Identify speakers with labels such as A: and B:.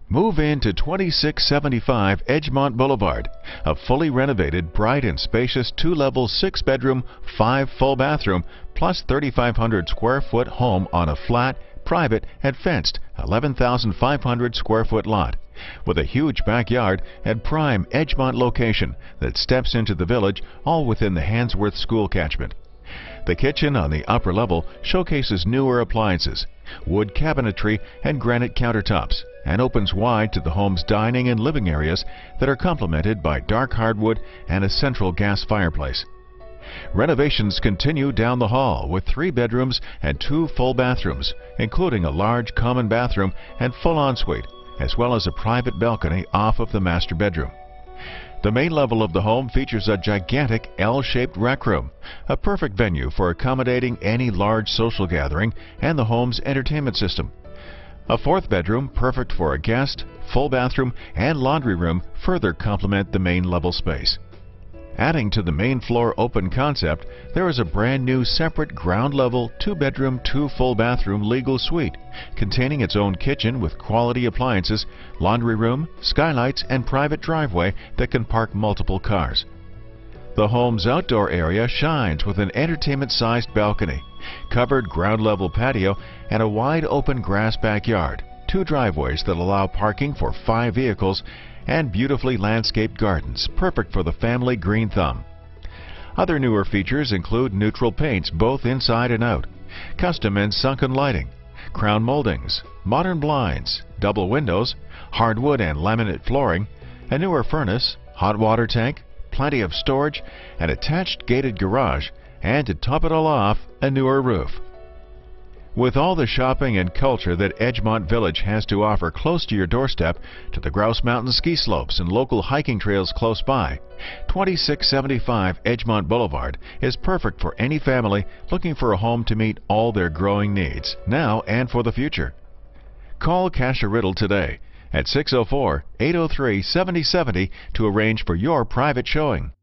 A: Move into 2675 Edgemont Boulevard, a fully renovated, bright and spacious 2-level, 6-bedroom, 5 full bathroom, plus 3,500 square foot home on a flat, private and fenced 11,500 square foot lot, with a huge backyard and prime Edgemont location that steps into the village, all within the Handsworth School catchment. The kitchen on the upper level showcases newer appliances, wood cabinetry and granite countertops, and opens wide to the home's dining and living areas that are complemented by dark hardwood and a central gas fireplace. Renovations continue down the hall with 3 bedrooms and 2 full bathrooms, including a large common bathroom and full ensuite, as well as a private balcony off of the master bedroom. The main level of the home features a gigantic L-shaped rec room, a perfect venue for accommodating any large social gathering and the home's entertainment system. A 4th bedroom, perfect for a guest, full bathroom, and laundry room further complement the main level space. Adding to the main floor open concept, there is a brand new separate ground level 2-bedroom, 2 full bathroom legal suite containing its own kitchen with quality appliances, laundry room, skylights, and private driveway that can park multiple cars. The home's outdoor area shines with an entertainment-sized balcony, covered ground level patio, and a wide open grass backyard, 2 driveways that allow parking for 5 vehicles, and beautifully landscaped gardens, perfect for the family green thumb. Other newer features include neutral paints both inside and out, custom and sunken lighting, crown moldings, modern blinds, double windows, hardwood and laminate flooring, a newer furnace, hot water tank, plenty of storage, an attached gated garage, and to top it all off, a newer roof. With all the shopping and culture that Edgemont Village has to offer close to your doorstep, to the Grouse Mountain ski slopes and local hiking trails close by, 2675 Edgemont Boulevard is perfect for any family looking for a home to meet all their growing needs, now and for the future. Call Kasha Riddle today at 604-803-7070 to arrange for your private showing.